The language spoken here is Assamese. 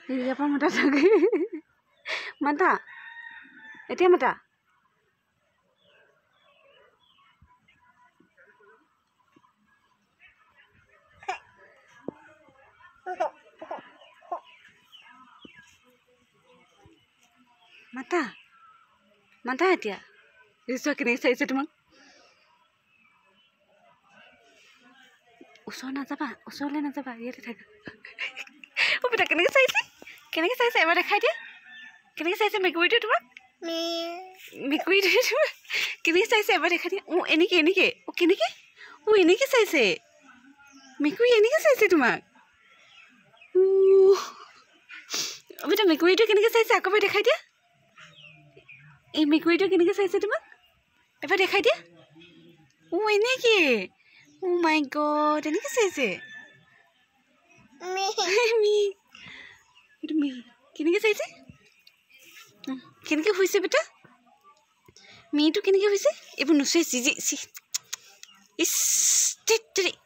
ইয়াৰ পৰা মাতা থাকে মাতা এতিয়া মাতা মাতা মাতা এতিয়া ৰিচুৱা কেনেকৈ চাইছে তোমাক ওচৰ নাযাবা ওচৰলৈ নাযাবা ইয়াতে থাকা অ বেটা কেনেকৈ চাইছে এবাৰ দেখাই দিয়া কেনেকৈ চাইছে মেকুৰীটো তোমাক মেকুৰীটো তোমাক কেনেকৈ চাইছে এবাৰ দেখাই দিয়া এনেকৈ অ কেনেকৈ এনেকৈ চাইছে মেকুৰী এনেকৈ চাইছে তোমাক বেটা মেকুৰীটো কেনেকৈ চাইছে আকৌ এবাৰ দেখাই দিয়া এই মেকুৰীটো কেনেকৈ চাইছে তোমাক এবাৰ দেখাই দিয়া এনেকৈ Oh my god, এনেকৈ চাইছে কেনেকৈ চাইছে কেনেকৈ হৈছে বেটা মেইটো কেনেকৈ হৈছে এইবোৰ নুচুৱে ইছ